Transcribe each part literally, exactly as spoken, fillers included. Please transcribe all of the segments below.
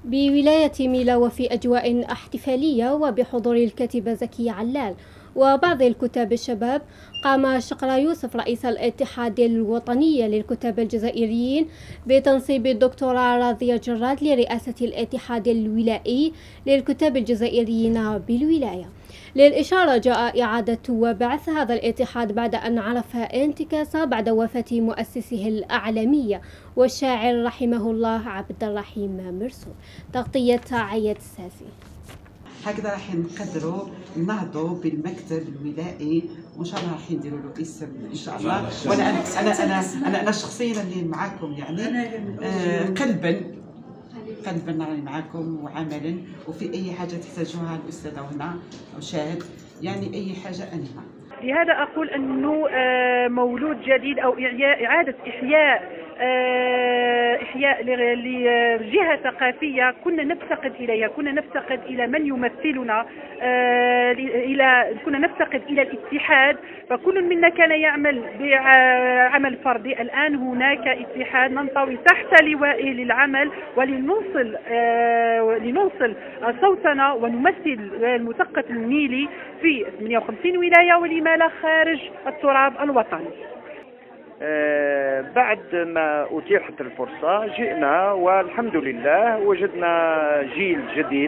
بولاية ميلا وفي أجواء احتفالية وبحضور الكاتبة زكية علال وبعض الكتاب الشباب، قام شقرا يوسف رئيس الاتحاد الوطني للكتاب الجزائريين بتنصيب الدكتورة راضية جراد لرئاسة الاتحاد الولائي للكتاب الجزائريين بالولاية. للإشارة، جاء إعادة وبعث هذا الاتحاد بعد أن عرف انتكاسة بعد وفاة مؤسسه الأعلامي والشاعر رحمه الله عبد الرحيم مرسول. تغطية عياد الساسي. هكذا راح نقدروا نهضوا بالمكتب الولائي، وان شاء الله راح نديروا له اسم ان شاء الله. وانا انا انا انا انا شخصيا اللي معاكم، يعني آه قلبا قلبا راني معاكم وعملا، وفي اي حاجه تحتاجوها الاستاذه هنا وشاهد، يعني اي حاجه انا معكم. لهذا أقول أنه مولود جديد أو إعادة إحياء إحياء لجهة ثقافية كنا نفتقد إليها، كنا نفتقد إلى من يمثلنا، إلى كنا نفتقد إلى الاتحاد، فكل منا كان يعمل بعمل فردي. الآن هناك اتحاد ننطوي تحت لوائه للعمل ولنوصل لنوصل صوتنا ونمثل المثقف النيلي في ثمانية وخمسين ولاية ولما لا خارج التراب الوطني. آه بعد ما أتيحت الفرصة جئنا والحمد لله وجدنا جيل جديد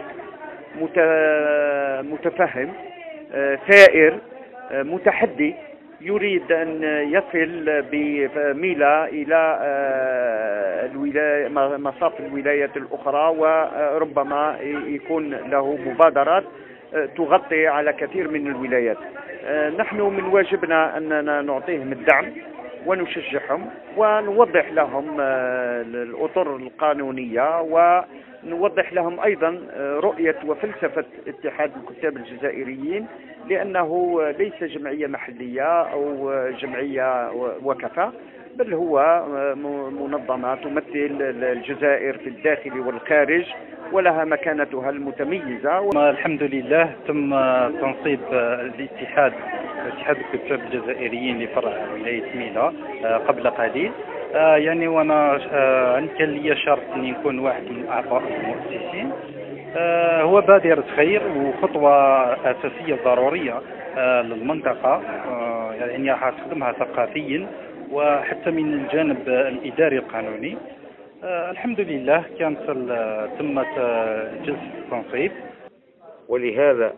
متفهم، آه ثائر، آه متحدي، يريد أن يصل بميلا إلى آه الولاية مصاف الولايات الأخرى، وربما يكون له مبادرات تغطي على كثير من الولايات. نحن من واجبنا أننا نعطيهم الدعم ونشجعهم ونوضح لهم الأطر القانونية، ونوضح لهم أيضا رؤية وفلسفة اتحاد الكتاب الجزائريين، لأنه ليس جمعية محلية أو جمعية وكفى، بل هو منظمة تمثل الجزائر في الداخل والخارج ولها مكانتها المتميزة. الحمد لله تم تنصيب الاتحاد اتحاد الكتاب الجزائريين لفرع ولاية ميلا قبل قليل، يعني وانا كان لي شرف اني نكون واحد من اعضاء المؤسسين. هو بادرة خير وخطوة أساسية ضرورية للمنطقة، يعني حتخدمها ثقافيا وحتى من الجانب الإداري القانوني. آه الحمد لله كانت تمت جلسة التنصيب، ولهذا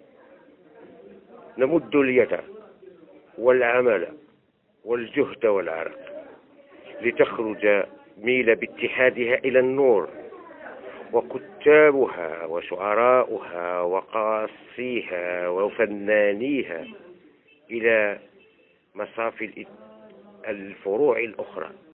نمد اليد والعمل والجهد والعرق لتخرج ميلا باتحادها إلى النور، وكتابها وشعراؤها وقاصيها وفنانيها إلى مصاف الفروع الأخرى.